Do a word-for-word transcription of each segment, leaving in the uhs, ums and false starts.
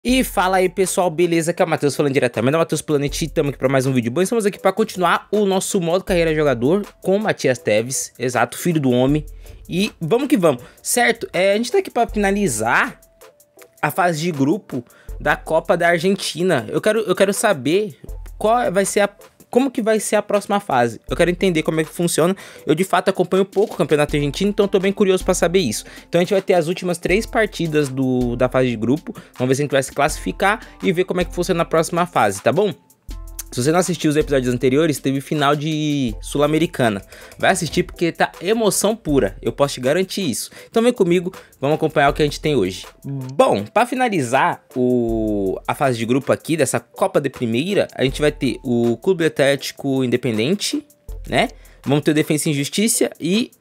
E fala aí pessoal, beleza? Aqui é o Matheus falando diretamente da Matheus Planet e estamos aqui para mais um vídeo bom. Estamos aqui para continuar o nosso modo carreira jogador com o Matias Teves, exato, filho do homem. E vamos que vamos, certo? É, a gente tá aqui para finalizar a fase de grupo da Copa da Argentina. Eu quero, eu quero saber qual vai ser a... Como que vai ser a próxima fase? Eu quero entender como é que funciona. Eu de fato acompanho pouco o campeonato argentino, então tô bem curioso para saber isso. Então a gente vai ter as últimas três partidas do, da fase de grupo. Vamos ver se a gente vai se classificar e ver como é que funciona na próxima fase, tá bom? Se você não assistiu os episódios anteriores, teve final de Sul-Americana. Vai assistir porque tá emoção pura, eu posso te garantir isso. Então vem comigo, vamos acompanhar o que a gente tem hoje. Bom, para finalizar o... a fase de grupo aqui dessa Copa de Primeira, a gente vai ter o Clube Atlético Independente, né? Vamos ter o Defensa e Justiça e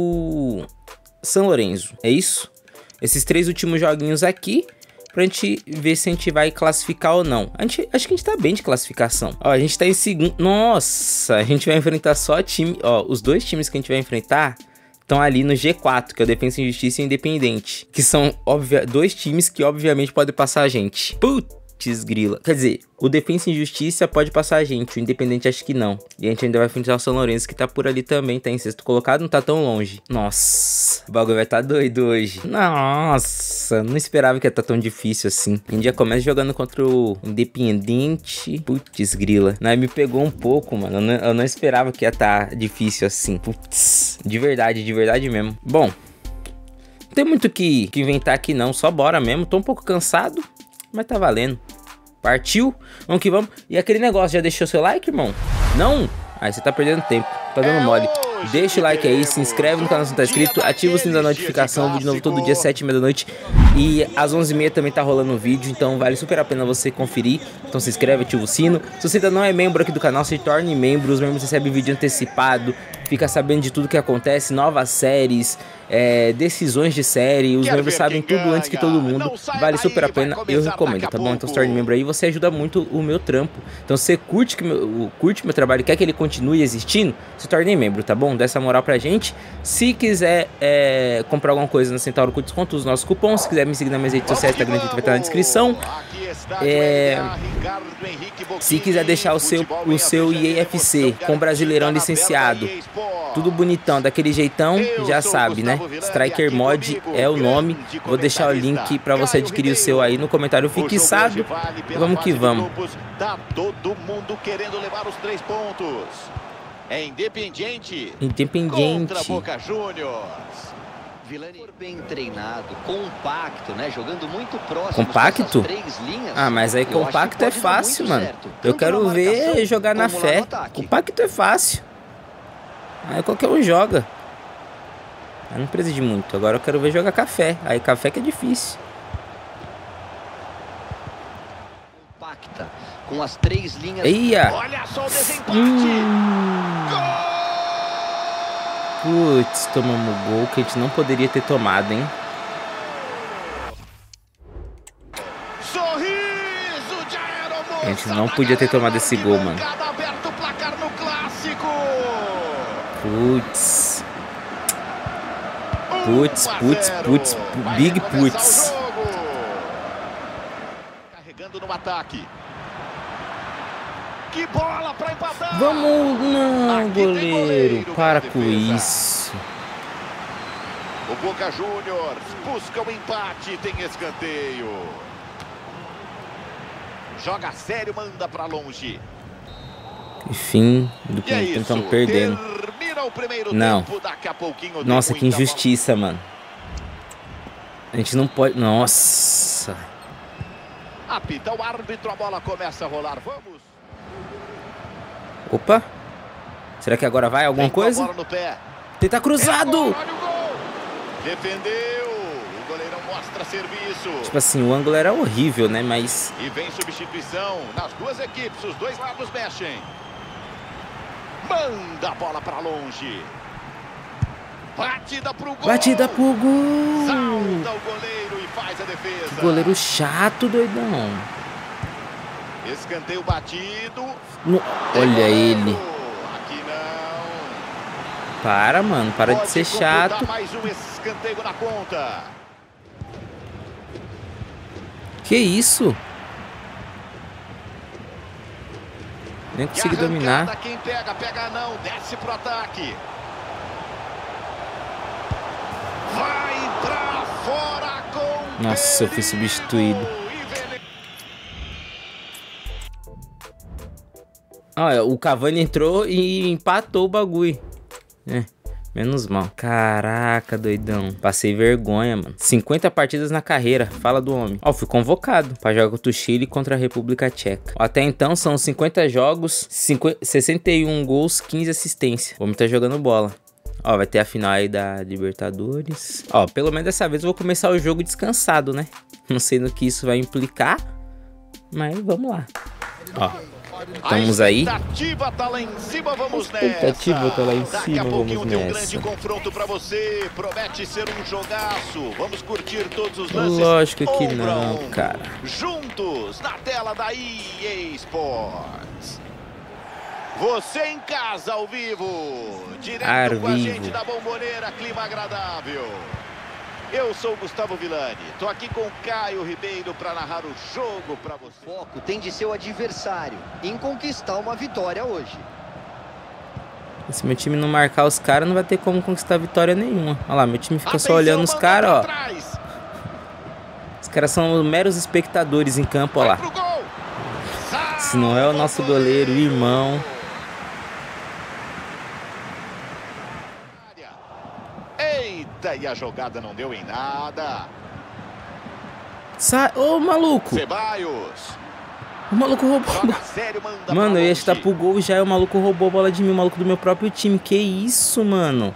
o São Lourenço, é isso? Esses três últimos joguinhos aqui, pra gente ver se a gente vai classificar ou não. A gente, acho que a gente tá bem de classificação. Ó, a gente tá em segundo. Nossa, a gente vai enfrentar só time. Ó, os dois times que a gente vai enfrentar estão ali no G quatro, que é o Defensa e Justiça e o Independente. Que são óbvia, dois times que obviamente podem passar a gente. Putz, grila. Quer dizer, o Defensa e Justiça pode passar a gente, o Independente acho que não. E a gente ainda vai enfrentar o São Lourenço, que tá por ali também, tá em sexto colocado, não tá tão longe. Nossa, o bagulho vai estar tá doido hoje. Nossa, não esperava que ia estar tá tão difícil assim. A gente já começa jogando contra o Independente. Putz, grila. Não, me pegou um pouco, mano. Eu não, eu não esperava que ia estar tá difícil assim. Putz, de verdade, de verdade mesmo. Bom, não tem muito o que, que inventar aqui não, só bora mesmo. Tô um pouco cansado, mas tá valendo. Partiu? Vamos que vamos. E aquele negócio, já deixou seu like, irmão? Não? Aí você tá perdendo tempo, tá dando mole. Deixa o like aí, se inscreve no canal se não tá inscrito, ativa o sininho da notificação, vídeo novo todo dia, sete e meia da noite. E às onze e meia também tá rolando um vídeo, então vale super a pena você conferir. Então se inscreve, ativa o sino. Se você ainda não é membro aqui do canal, se torne membro. Os membros recebem vídeo antecipado, fica sabendo de tudo que acontece, novas séries, é, decisões de série. Os membros sabem tudo antes que todo mundo. Vale super a pena, eu recomendo, tá bom? Então se torne membro aí, você ajuda muito o meu trampo. Então se você curte, que meu, curte meu trabalho e quer que ele continue existindo, se torne membro, tá bom? Dá essa moral pra gente. Se quiser é, comprar alguma coisa na Centauro com desconto, os nossos cupons. Se quiser me seguir nas minhas redes sociais, Instagram, vai estar na descrição. É, se quiser deixar o seu, o seu I A F C com Brasileirão licenciado, tudo bonitão, daquele jeitão, já sabe, né? Striker Mod é o nome. Vou deixar o link pra você adquirir o seu aí no comentário fixado. Vamos que vamos. Tá todo mundo querendo levar os três pontos. É Independiente. Independiente. Contra Boca Juniors. Vilani bem treinado, compacto, né? Jogando muito próximo. Compacto? Três linhas. Ah, mas aí compacto é fácil, mano. Eu quero ver jogar na fé. Compacto é fácil. Aí qualquer um joga. Eu não precisa de muito. Agora eu quero ver jogar café. Aí café que é difícil. Compacta, com as três linhas. Eia! Olha só o desempate. Hum. Putz, tomamos gol que a gente não poderia ter tomado, hein? Sorriso de aeromoça. A gente não podia ter tomado esse gol, mano. Aberto o placar no clássico. Putz. Putz, putz, putz, big putz. Carregando no ataque. Que bola para empatar. Vamos, não, Aqui tem goleiro. goleiro, Para grande com defesa. isso. O Boca Juniors busca o empate, tem escanteio. Joga sério, manda para longe. Enfim, do E é que isso, estamos perdendo. termina o primeiro Não. tempo, daqui a pouquinho. Nossa, tem que muita injustiça, mano. A gente não pode... Nossa. bola. Apita o árbitro, a bola começa a rolar, vamos. Opa. Será que agora vai alguma Tem com a coisa? bola no pé. Tentar cruzado. Olha o gol. Defendeu. O goleirão mostra serviço. Tipo assim, o ângulo era horrível, né? Mas... E vem substituição nas duas equipes, os dois lados mexem. Manda a bola para longe. Batida pro gol. Batida pro gol. Salta o goleiro e faz a defesa. Que goleiro chato, doidão. Escanteio batido. No... Olha ele. Aqui não. Para, mano. Para Pode de ser computar chato. mais um escanteio na conta. Que isso? Nem consegui dominar. Quem pega, pega não, desce pro ataque. Vai pra fora com Nossa, eu fui substituído. Olha, o Cavani entrou e empatou o bagulho. É, menos mal. Caraca, doidão. Passei vergonha, mano. cinquenta partidas na carreira. Fala do homem. Ó, fui convocado pra jogar contra o Chile contra a República Tcheca. Ó, até então são cinquenta jogos, cinquenta, sessenta e um gols, quinze assistências. Vamos tá jogando bola. Ó, vai ter a final aí da Libertadores. Ó, pelo menos dessa vez eu vou começar o jogo descansado, né? Não sei no que isso vai implicar, mas vamos lá. Ó, estamos aí. A expectativa tá lá em cima, vamos nessa. A expectativa tá lá em cima, Daqui a pouquinho vamos tem um nessa. grande confronto pra você. Promete ser um jogaço. Vamos curtir todos os lances. Lógico que ombro a não, ombro, cara. juntos na tela da E A Sports. Você em casa, ao vivo, direto Ar com a vivo. gente da Bomboneira, clima agradável. Eu sou o Gustavo Villani, tô aqui com o Caio Ribeiro para narrar o jogo para você. O foco tem de ser o adversário em conquistar uma vitória hoje. Se meu time não marcar os caras, não vai ter como conquistar vitória nenhuma. Olha lá, meu time fica só olhando os caras, ó. Os caras são meros espectadores em campo, ó lá. Se não é o nosso goleiro, irmão. Eita, e a jogada não deu em nada. Sai, ô maluco. Ceballos. O maluco roubou. Joga sério, manda Mano, pra eu ia longe. chutar pro gol já e o maluco roubou a bola de mim, o maluco do meu próprio time. Que isso, mano?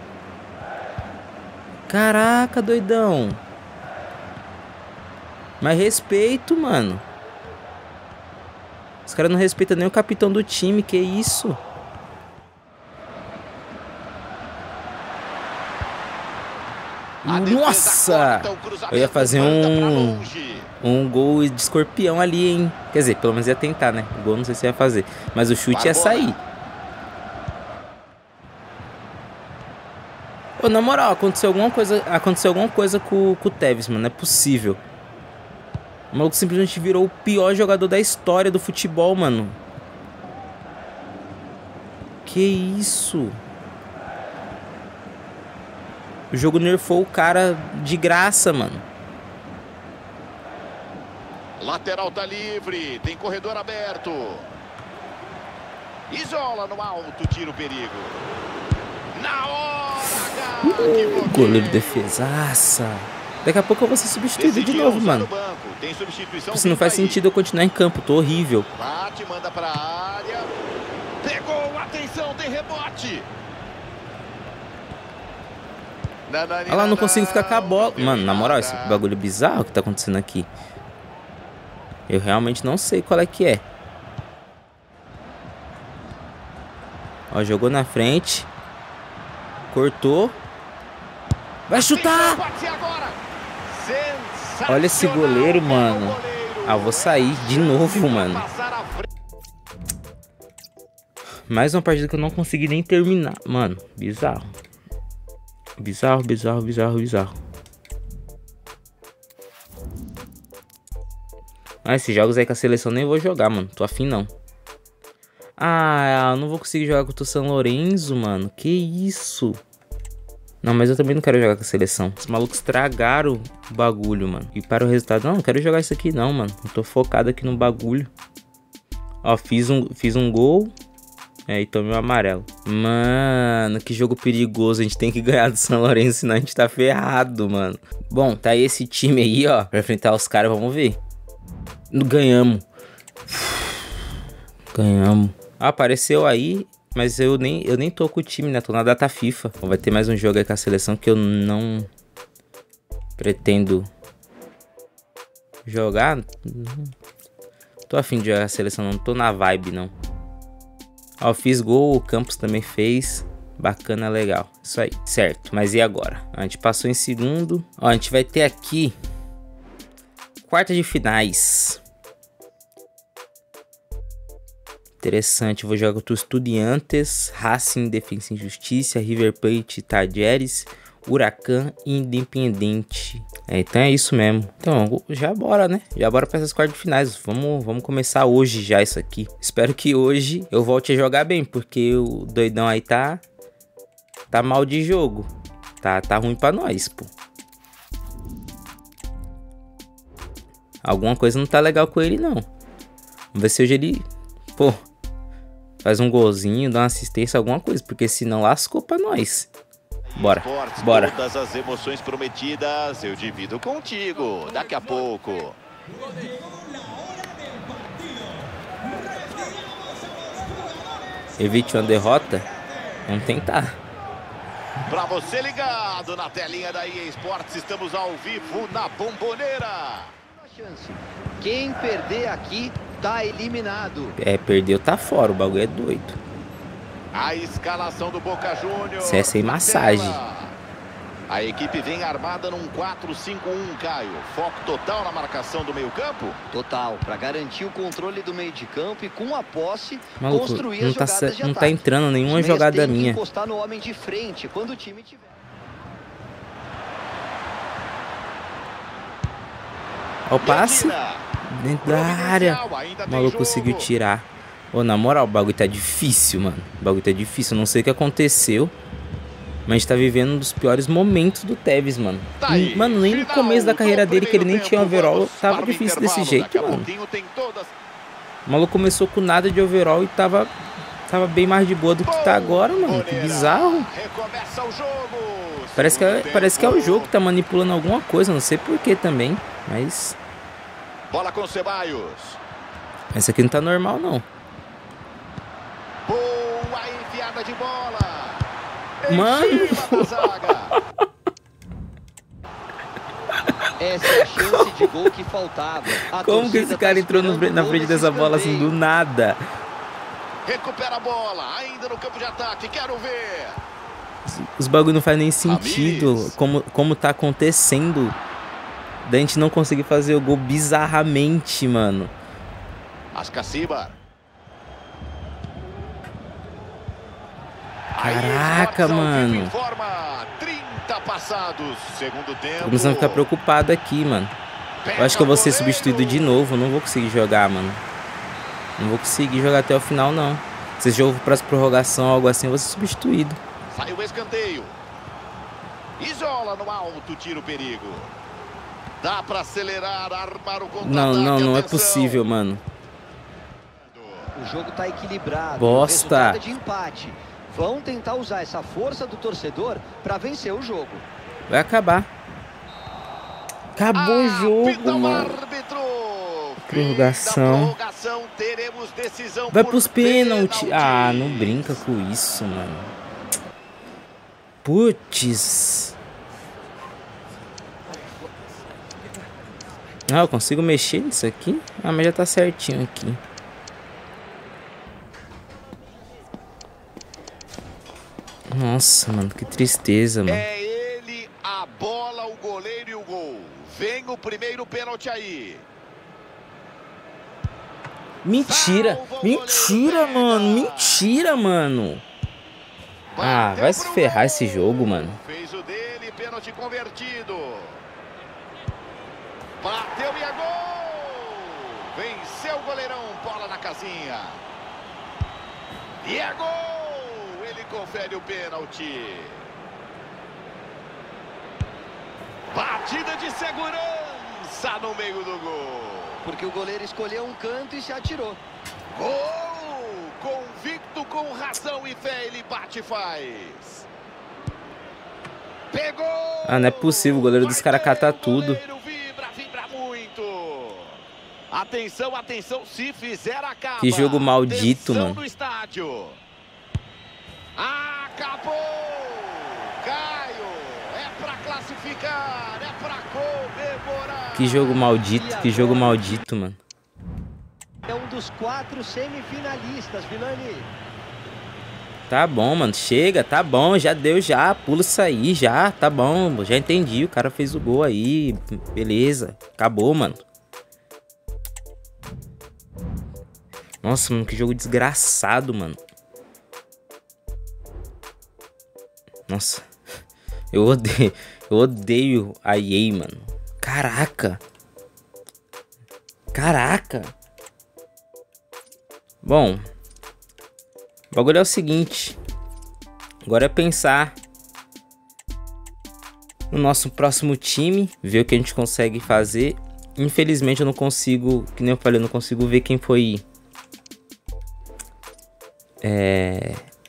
Caraca, doidão. Mas respeito, mano. Os caras não respeitam nem o capitão do time, que isso? A defesa Nossa! corta, o cruzamento Eu ia fazer manda pra um, longe. um gol de escorpião ali, hein? Quer dizer, pelo menos ia tentar, né? O gol não sei se ia fazer. Mas o chute ia sair. Pô, na moral, aconteceu alguma coisa, aconteceu alguma coisa com, com o Tevez, mano. Não é possível. O maluco simplesmente virou o pior jogador da história do futebol, mano. Que isso? O jogo nerfou o cara de graça, mano. Lateral tá livre, tem corredor aberto. Isola no alto, tira o perigo. Na hora, cara, Uh, goleiro defesaça. Daqui a pouco eu vou ser substituído de novo, mano. Isso não faz sentido eu continuar em campo, tô horrível. Bate, manda pra área. Pegou, atenção, tem rebote. Olha lá, não consigo ficar com a bola. Mano, na moral, esse bagulho bizarro que tá acontecendo aqui. Eu realmente não sei qual é que é. Ó, jogou na frente. Cortou. Vai chutar! Olha esse goleiro, mano. Ah, eu vou sair de novo, mano. Mais uma partida que eu não consegui nem terminar. Mano, bizarro. Bizarro, bizarro, bizarro, bizarro. Ah, esses jogos aí com a seleção nem vou jogar, mano. Tô afim, não. Ah, eu não vou conseguir jogar contra o São Lourenço, mano. Que isso? Não, mas eu também não quero jogar com a seleção. Os malucos estragaram o bagulho, mano. E para o resultado, não, não quero jogar isso aqui não, mano. Eu tô focado aqui no bagulho. Ó, fiz um, fiz um gol. É, e tomei o amarelo. Mano, que jogo perigoso. A gente tem que ganhar do São Lourenço, senão a gente tá ferrado, mano. Bom, tá aí esse time aí, ó. Pra enfrentar os caras, vamos ver. Ganhamos. Ganhamos. Ah, apareceu aí, mas eu nem, eu nem tô com o time, né? Tô na data FIFA. Vai ter mais um jogo aí com a seleção que eu não pretendo jogar. Tô afim de jogar a seleção, não tô na vibe, não. Ó, fiz gol, o Campos também fez. Bacana, legal. Isso aí, certo. Mas e agora? A gente passou em segundo. Ó, a gente vai ter aqui quarta de finais. Interessante, vou jogar contra o Estudiantes, Racing, Defensa e Justiça, River Plate, Talleres, Huracan e Independente. É, então é isso mesmo. Então, já bora, né? Já bora pra essas quartas de finais. Vamos, vamos começar hoje já isso aqui. Espero que hoje eu volte a jogar bem, porque o doidão aí tá... Tá mal de jogo. Tá, tá ruim pra nós, pô. Alguma coisa não tá legal com ele, não. Vamos ver se hoje ele... Pô... Faz um golzinho, dá uma assistência, alguma coisa. Porque senão lascou pra nós. Bora, Esportes, bora. Todas as emoções prometidas eu divido contigo daqui a pouco. Evite uma derrota? Vamos tentar. Pra você ligado na telinha da E A Esportes, estamos ao vivo na Bomboneira. Quem perder aqui tá eliminado. É, perdeu, tá fora. O bagulho é doido. A escalação do Boca Juniors. Isso é sem massagem. A equipe vem armada num quatro cinco um, Caio. Foco total na marcação do meio campo? Total, para garantir o controle do meio de campo e com a posse, Maluco, construir não as tá, jogadas de não ataque. tá entrando nenhuma Os meias jogada têm que minha. encostar no homem de frente quando o time tiver. Ó o passe. Dentro da área. O maluco conseguiu tirar. Ô, na moral, o bagulho tá difícil, mano. O bagulho tá difícil. Eu não sei o que aconteceu. Mas a gente tá vivendo um dos piores momentos do Tevez, mano. Tá aí, mano, nem no começo da carreira dele, que ele nem tinha overall, tava difícil desse jeito, mano. Todas... O maluco começou com nada de overall e tava, tava bem mais de boa do que tá agora, mano. Que bizarro. Recomeça o jogo. Parece que, é, parece que é o jogo que tá manipulando alguma coisa, não sei porquê também. Mas... Bola com Ceballos. Essa aqui não tá normal, não. Boa enfiada de bola. Mano. Essa é a chance de gol que faltava. A Como que esse cara tá entrou no, na frente dessa bola assim do nada? Recupera a bola, ainda no campo de ataque, quero ver. Os, os bagulho não faz nem sentido como, como tá acontecendo. Da gente não conseguir fazer o gol bizarramente, mano. Ascaciba. Caraca, mano. trinta passados, segundo tempo. Tô começando a ficar preocupado aqui, mano. Eu acho que eu vou ser substituído de novo. Eu não vou conseguir jogar, mano. Não vou conseguir jogar até o final, não. Se esse jogo para prorrogação ou algo assim, eu vou ser substituído. Saiu o escanteio. Isola no alto, tira o perigo. Dá pra acelerar, armar o contra-ataque. Não, não, não é atenção. possível, mano. O jogo tá equilibrado. Bosta. Resultado de empate. Vão tentar usar essa força do torcedor pra vencer o jogo. Vai acabar. Acabou o jogo, mano. Prorrogação. Vai pros pênaltis. Ah, não brinca com isso, mano. Putz. Ah, eu consigo mexer nisso aqui? Ah, mas já tá certinho aqui. Nossa, mano, que tristeza, mano. É ele, a bola, o goleiro e o gol. Vem o primeiro pênalti aí. Mentira, mentira, mano, mentira, mano. Ah, vai se ferrar esse jogo, mano. Fez o dele, pênalti convertido. Bateu e é gol. Venceu o goleirão, bola na casinha. E é gol. Ele confere o pênalti. Batida de segurança no meio do gol. Porque o goleiro escolheu um canto e se atirou. Gol! Convicto, com razão e fé, ele bate e faz. Pegou! Ah, não é possível, o goleiro dos caras cata tudo. Vibra, vibra muito. Atenção, atenção, se fizer acaba. Que jogo maldito, Atenção mano. no estádio. Acabou! Caio, é pra classificar, é pra comemorar. Que jogo maldito, que jogo maldito, mano. É um dos quatro semifinalistas, Vilani. Tá bom, mano, chega, tá bom, já deu, já, pula isso aí, já, tá bom, já entendi, o cara fez o gol aí, beleza, acabou, mano. Nossa, mano, que jogo desgraçado, mano. Nossa, Eu odeio, eu odeio a E A, mano. Caraca. Caraca. Bom, o bagulho é o seguinte. Agora é pensar no nosso próximo time, ver o que a gente consegue fazer. Infelizmente eu não consigo, que nem eu falei, eu não consigo ver quem foi é,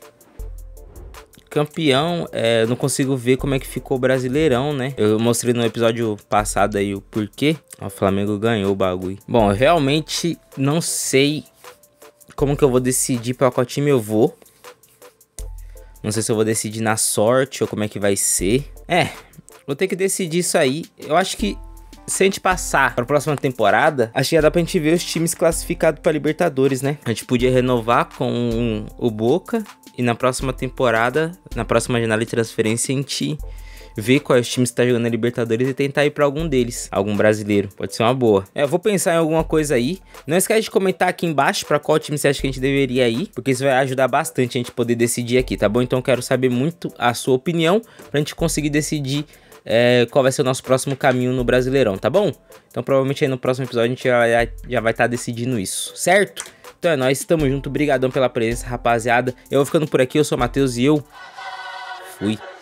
campeão. É, eu não consigo ver como é que ficou o Brasileirão, né? Eu mostrei no episódio passado aí o porquê. O Flamengo ganhou o bagulho. Bom, eu realmente não sei como que eu vou decidir para qual time eu vou. Não sei se eu vou decidir na sorte ou como é que vai ser. É, vou ter que decidir isso aí. Eu acho que se a gente passar para a próxima temporada, acho que já dá pra gente ver os times classificados para Libertadores, né? A gente podia renovar com o Boca e na próxima temporada, na próxima janela de transferência, a gente ver quais times estão tá jogando na Libertadores e tentar ir para algum deles, algum brasileiro. Pode ser uma boa. É, eu vou pensar em alguma coisa aí. Não esquece de comentar aqui embaixo para qual time você acha que a gente deveria ir, porque isso vai ajudar bastante a gente poder decidir aqui, tá bom? Então eu quero saber muito a sua opinião pra gente conseguir decidir É, qual vai ser o nosso próximo caminho no Brasileirão, tá bom? Então provavelmente aí no próximo episódio a gente já, já vai estar tá decidindo isso, certo? Então é nóis, tamo junto, brigadão pela presença, rapaziada. Eu vou ficando por aqui, eu sou o Matheus e eu fui.